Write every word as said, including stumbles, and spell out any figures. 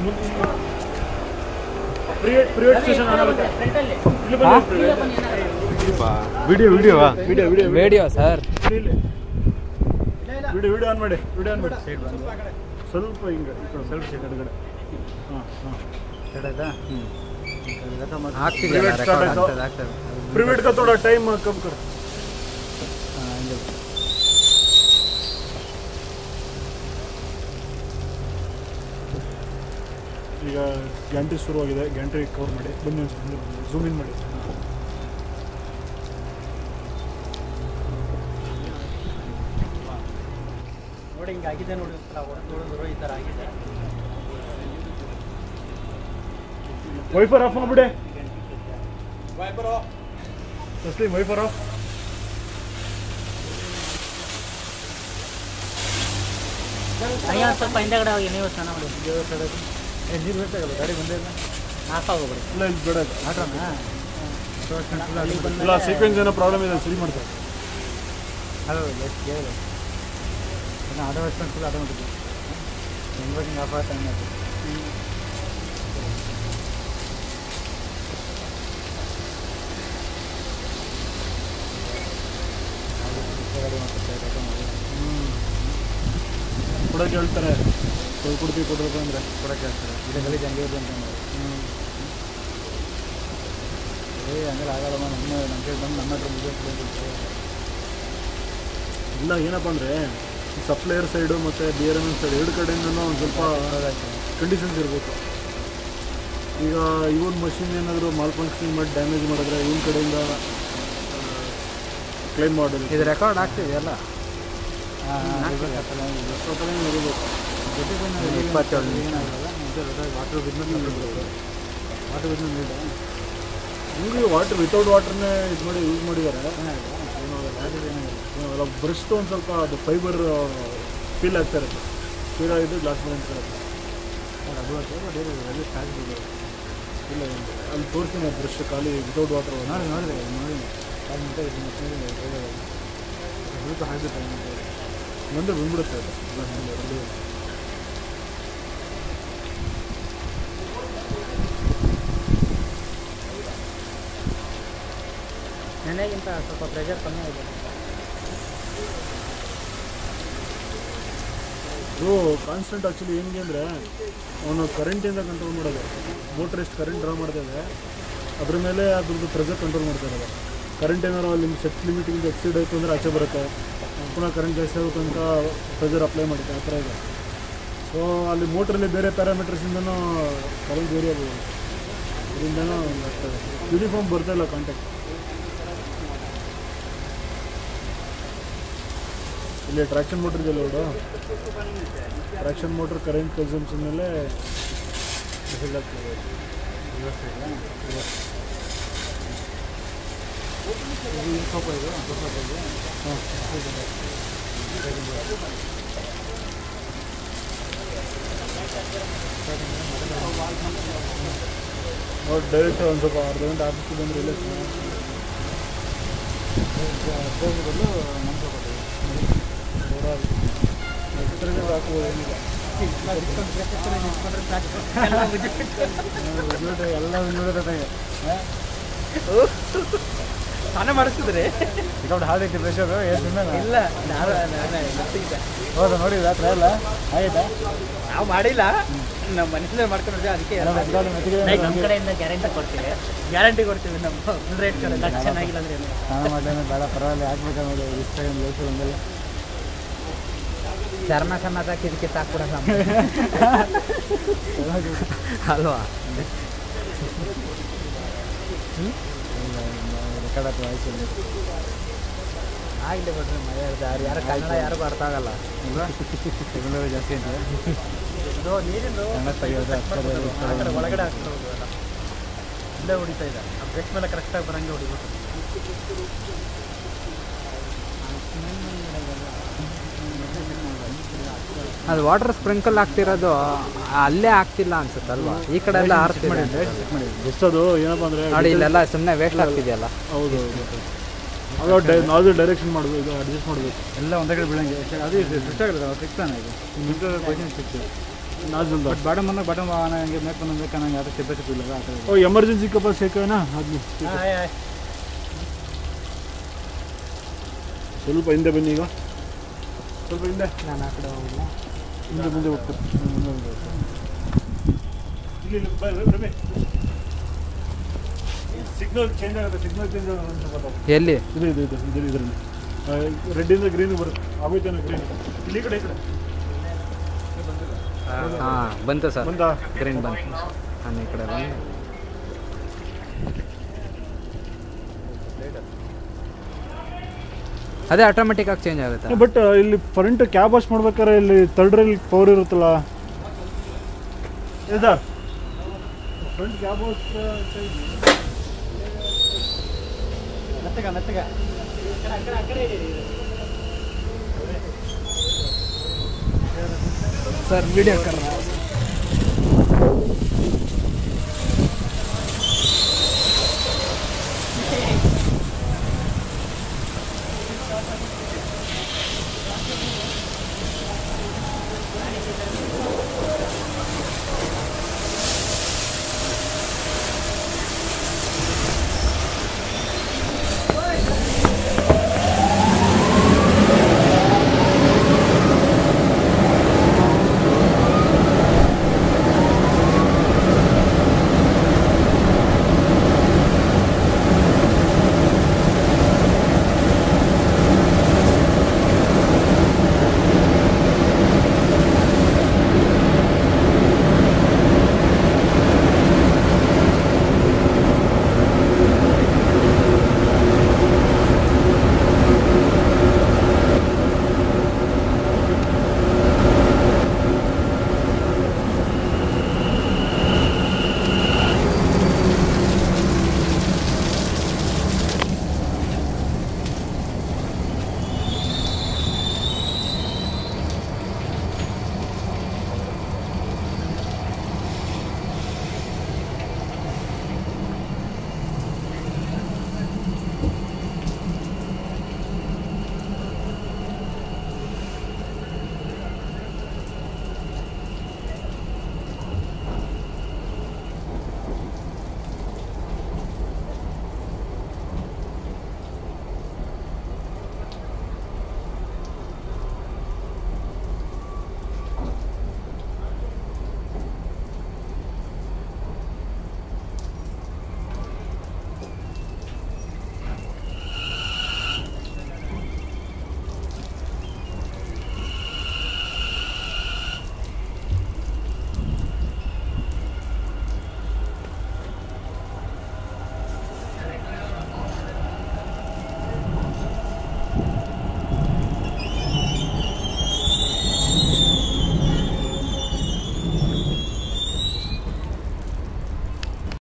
ಪ್ರಿವೇಟ್ private station video ವಿಡಿಯೋ ವಿಡಿಯೋವಾ video video video sir video video on ಮಾಡಿ video on ಮಾಡಿ ಸೈಡ್ ಬಂದು ಸ್ವಲ್ಪ ಹಿಂಗೆ ಸ್ವಲ್ಪ ಸೈಡ್ ಕಡೆಗಡೆ ಹಾಂ ಹಾಂ चढ़ेगा प्रिवेट का थोड़ा टाइम कम कर ಈಗ ಗಂಟೆ ಶುರುವಾಗಿದೆ ಗಂಟೆ ಕವರ್ ಮಾಡಿ ಬನ್ನಿ ಝೂಮ್ ಇನ್ ಮಾಡಿ ನೋಡಿ ಹಿಂಗಾಗಿದೆ ನೋಡಿ ನೋಡಿದ್ರು ಈ ಥರ ಆಗಿದೆ ವೈಫರ್ ಆಫ್ ಮಾಡ್ಬಿಡೆ wiper off Tasleem wiper off ಅಯ್ಯ ಸ್ವಲ್ಪ ಹಿಂದೆಗಡೆ ಹೋಗಿ ನೀವು ಸ್ನಾನ ಮಾಡಿ ಏ ನೀರು ಬೇಕಾಗಲ್ಲ ಗಾಡಿ ಬಂದೇ ಇಲ್ಲ ಹಾಫ್ ಆಗೋಗ್ಬಿಡಿ ಇಲ್ಲ ಇಲ್ಲಿ ಬೇಡ ಆಟ್ರನಾ ಇಲ್ಲ ಸೀಕ್ವೆನ್ಸ್ ಏನೋ ಪ್ರಾಬ್ಲಮ್ ಇದೆ ಸರಿ ಮಾಡ್ತಾರೆ ಅದು ಎಷ್ಟು ಕೇಳಿದೆ ಆಟೋ ರೆಸ್ಪಾನ್ಸ್ ಫುಲ್ ಆಟೋಮೆಟಿಕ್ ಹೆಂಗೆ ಆಫ್ ಆಗುತ್ತೆ ಹಂಗೆ ಕೊಡೋಕೆ ಹೇಳ್ತಾರೆ ಕೊಡ್ತೀವಿ ಕೊಡಬೇಕು ಅಂದರೆ ಕೊಡೋಕೆ ಹೇಳ್ತಾರೆ ಇದು ಗಲೀಜು ಹಂಗೆ ಇದೆ ಅಂತ ಹ್ಞೂ ಏ ಹಂಗೆಲ್ಲ ಆಗಲ್ಲಮ್ಮ ನಮ್ಮ ನಮ್ಮ ಕಡೆ ಬಂದು ನಮ್ಮ ಹತ್ರ ಮುಗಿಸ್ಬೇಕು ಇಲ್ಲ ಏನಪ್ಪ ಅಂದರೆ ಸಪ್ಲೈಯರ್ ಸೈಡು ಮತ್ತು B R M M side ಎರಡು ಕಡೆಯಿಂದನೂ ಒಂದು ಸ್ವಲ್ಪ ಕಂಡೀಷನ್ಸ್ ಇರಬೇಕು ಈಗ ಇವನ್ ಮಷಿನ್ ಏನಾದರೂ ಮಾಲ್ ಫಂಕ್ಷನಿಂಗ್ ಮಾಡಿ ಡ್ಯಾಮೇಜ್ ಮಾಡಿದ್ರೆ ಇವನ ಕಡೆಯಿಂದ ಕ್ಲೈಮ್ ಮಾಡೋದು ಇದು ರೆಕಾರ್ಡ್ ಆಗ್ತಿದೆಯಲ್ಲ ಇಪ್ಪತ್ತೇಳು ವಾಟರ್ ಬಿಸ್ನೆಸ್ ವಾಟರ್ ಬಿಸ್ನೆಸ್ ನಿಮಗೆ ವಾಟರ್ ವಿತೌಟ್ ವಾಟರ್ನೇ ಇದು ಮಾಡಿ ಯೂಸ್ ಮಾಡಿದ್ದಾರೆ ಬ್ರಷ್ದು ಒಂದು ಸ್ವಲ್ಪ ಅದು ಫೈಬರ್ ಫೀಲ್ ಆಗ್ತಾ ಇರುತ್ತೆ ಫೀಲ್ ಆಗಿದ್ದು ಗ್ಲಾಸ್ ಮೇಲೆ ಇಲ್ಲ ಅಲ್ಲಿ ತೋರಿಸ್ತೀನಿ ಬ್ರಷ್ ಖಾಲಿ ವಿತೌಟ್ ವಾಟರ್ ನೋಡಿ ನೋಡಿದೆ ನೋಡಿ ಸ್ವಲ್ಪ ಹಾಕಿಬಿಟ್ಟು ಮುಂದೆ ಬಂದ್ಬಿಡುತ್ತೆ ಅದು ನೆನೆಗಿಂತ ಸ್ವಲ್ಪ ಪ್ರೆಷರ್ ಕಮ್ಮಿ ಆಗಿದೆ ಇದು ಕಾನ್ಸ್ಟೆಂಟ್ ಆ್ಯಕ್ಚುಲಿ ಹೆಂಗೆ ಅಂದರೆ ಅವನು ಕರೆಂಟಿಂದ ಕಂಟ್ರೋಲ್ ಮಾಡೋದು ಮೋಟ್ರ್ ಎಷ್ಟು ಕರೆಂಟ್ ಡ್ರಾ ಮಾಡ್ತೇವೆ ಅದ್ರ ಮೇಲೆ ಅದ್ರದ್ದು ಪ್ರೆಷರ್ ಕಂಟ್ರೋಲ್ ಮಾಡ್ತಾ ಇರೋದು ಕರೆಂಟ್ ಏನಾರು ಅಲ್ಲಿ ಸೆಟ್ ಲಿಮಿಟಿಂದ ಎಕ್ಸೀಡ್ ಆಯಿತು ಅಂದರೆ ಆಚೆ ಬರುತ್ತೆ ಪುನಃ ಕರೆಂಟ್ ಜಾಸ್ತಿ ಆಗೋ ತನಕ ಪ್ರೆಷರ್ ಅಪ್ಲೈ ಮಾಡುತ್ತೆ ಆ ಥರ ಇದೆ ಸೊ ಅಲ್ಲಿ ಮೋಟ್ರಲ್ಲಿ ಬೇರೆ ಪ್ಯಾರಾಮೀಟರ್ಸಿಂದನೂ ಕರೆಂಟ್ ವೇರಿ ಆಗ್ಬೋದು ಇದರಿಂದನೂ ಆಗ್ತದೆ ಯೂನಿಫಾರ್ಮ್ ಬರ್ತಾಯಿಲ್ಲ ಕಾಂಟ್ಯಾಕ್ಟ್ ಇಲ್ಲಿ ಟ್ರಾಕ್ಷನ್ ಮೋಟ್ರ್ ಇದೆಯಲ್ಲ ನೋಡು ಟ್ರಾಕ್ಷನ್ ಮೋಟ್ರ್ ಕರೆಂಟ್ ಕನ್ಸಂಪ್ಷನ್ ಮೇಲೆ ಡಿಫೆಕ್ಟ್ ಆಗ್ತದೆ ಸ್ವಲ್ಪ ಇದು ಹಾಂ ನೋಡಿ ಡೈರೆಕ್ಟ್ ಒಂದು ಸ್ವಲ್ಪ ಅರ್ಧ ಗಂಟೆ ಆಫೀಸಿಗೆ ಬಂದರೆ ಇಲ್ಲ ಹದಿನೈದು ಬದಲು ನಮ್ಮ ಎಕ್ಸ್ಟ್ರಾ ಹಾಕ್ಬೋದು ಏನಿಲ್ಲ ಎಲ್ಲ ನೋಡಿದ್ರೆ ಸ್ನಾನ ಮಾಡಿಸಿದ್ರಿ ಈಗ ಹಾಡೈತಿ ಪ್ರೆಷರ್ ಏನು ಇಲ್ಲ ಹೌದಾ ನೋಡಿದ ಹತ್ರ ಎಲ್ಲ ಆಯ್ತಾ ನಾವು ಮಾಡಿಲ್ಲ ನಮ್ಮ ಮನಸ್ಸಲ್ಲೇ ಮಾಡ್ಕೊಂಡಿದ್ವಿ ಅದಕ್ಕೆ ನಮ್ಮ ಕಡೆಯಿಂದ ಗ್ಯಾರಂಟಿ ಕೊಡ್ತೀವಿ ಗ್ಯಾರಂಟಿ ಕೊಡ್ತೀವಿ ನಮ್ಮ ಫುಲ್ ರೇಟ್ ಕಡೆ ಚೆನ್ನಾಗಿಲ್ಲ ಅಂದ್ರೆ ಸ್ನಾನ ಮಾಡಲೇ ಬೇಡ ಪರವಾಗಿಲ್ಲ ಹಾಕ್ಬೇಕನ್ನೋದು ಇಷ್ಟ ಲೋಸು ಒಂದೆಲ್ಲ ಚರ್ಮ ಸಮೇತ ಕಿರಿಕಿ ತಾಕೂಡ ಅಲ್ವಾ ರೆಕಾರ್ಡ್ ಅಥವಾ ಆಯ್ತು ಆಗಲಿ ಬಿಡ್ರಿ ಮಳೆ ಯಾರು ಯಾರು ಕನ್ನಡ ಯಾರಿಗೂ ಅರ್ಥ ಆಗಲ್ಲ ಬೆಂಗಳೂರು ಜಾಸ್ತಿ ಅಂತ ಕನ್ನಡ ತೆಗೆಯೋದು ಒಳಗಡೆ ಆಗ್ತಾ ಹೋಗೋಲ್ಲ ಇಲ್ಲೇ ಹೊಡಿತಾ ಇದೆ ಆ ಬ್ರೇಕ್ ಮೇಲೆ ಕರೆಕ್ಟಾಗಿ ಬರಂಗೆ ಹೊಡಿಬೇಕು ಅದು ವಾಟರ್ ಸ್ಪ್ರಿಂಕಲ್ ಆಗ್ತಿರೋದು ಅಲ್ಲೇ ಆಗ್ತಿಲ್ಲ ಅನ್ಸುತ್ತಲ್ವಾ ಈ ಕಡೆ ಎಲ್ಲ ಆರ್ಚ್ ಮಾಡಿ ಎಷ್ಟು ಅದು ಏನಪ್ಪ ಅಂದರೆ ನೋಡಿ ಇಲ್ಲೆಲ್ಲ ಸುಮ್ಮನೆ ವೇಸ್ಟ್ ಆಗ್ತಿದೆಯಲ್ಲ ಹೌದು ಹೌದು ಅದು ನಾವು ಡೈರೆಕ್ಷನ್ ಮಾಡಬೇಕು ಇದು ಅಡ್ಜಸ್ಟ್ ಮಾಡಬೇಕು ಎಲ್ಲ ಒಂದೇ ಕಡೆ ಬೀಳಂಗೆ ಅದು ಫಿಕ್ಸ್ ಆಗುತ್ತೆ ಫಿಕ್ಸ್ ತಾನೆ ಇದು ಕ್ವಶನ್ ಫಿಕ್ಸ್ नाजल दा ಬಟ್ ಬಾಟಮ್ ಬಂದಾಗ ಬಾಟಮ್ ಹಂಗೆ ಮೇಕ್ ಬಂದಾಗ ಬೇಕು ಅನ್ನಂಗೆ ಯಾವ್ದು ಕೆಪಾಸಿಟಿ ಇಲ್ಲ ಆ ಥರ ओ इमरजेंसी के पास एक है ना आदमी ಸ್ವಲ್ಪ ಹಿಂದೆ ಬನ್ನಿ ಈಗ ಸ್ವಲ್ಪ ಹಿಂದೆ ನಾನು ಆ ಕಡೆ ಹೋಗಿಲ್ಲ ಹಿಂದೆ ಮುಂದೆ ಹೋಗ್ತಾರೆ ಇಲ್ಲಿ ಇಲ್ಲಿ ಬಾ ರಮೇ ಸಿಗ್ನಲ್ ಚೇಂಜ್ ಆಗುತ್ತೆ ಸಿಗ್ನಲ್ ಚೇಂಜ್ ಆಗುತ್ತೆ ಅಂತ ಗೊತ್ತಾಗುತ್ತೆ ಎಲ್ಲಿ ಇದು ಇದು ಇದು ಇದು ಇದರಲ್ಲಿ ರೆಡ್ ಇಂದ ಗ್ರೀನ್ ಬರುತ್ತೆ ಆಗೋಯ್ತೇನೋ ಗ್ರೀನ್ ಇಲ್ಲಿ ಈ ಕಡೆ ಈ ಕಡೆ ಹಾಂ ಬಂತು ಸರ್ ಬಂದಾ ಗ್ರೀನ್ ಬಂತು ನಾನು ಈ ಕಡೆ ಬಂದು ಅದೇ ಆಟೋಮೆಟಿಕ್ ಆಗಿ ಚೇಂಜ್ ಆಗುತ್ತೆ ಬಟ್ ಇಲ್ಲಿ ಫ್ರಂಟ್ ಕ್ಯಾಬ್ ವಾಶ್ ಮಾಡ್ಬೇಕಾದ್ರೆ ಇಲ್ಲಿ ಥರ್ಡ್ ರೈಲ್ ಪವರ್ ಇರುತ್ತಲ್ಲ ಇದಾ ಫ್ರಂಟ್ ಕ್ಯಾಬ್ ವಾಶ್ ಮೆತ್ತಗ ಮೆತ್ತಗ सर वीडियो कर रहा है